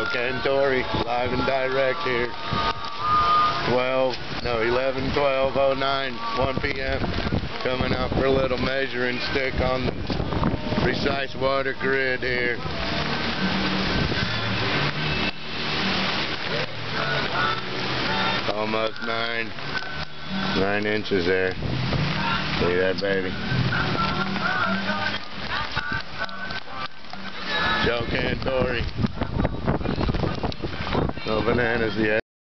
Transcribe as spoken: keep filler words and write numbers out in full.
Joe Cantori, live and direct here. twelve, no, eleven twelve oh nine, one P M Coming out for a little measuring stick on the precise water grid here. Almost nine, nine inches there. See that, baby? Joe Cantori. No bananas yet.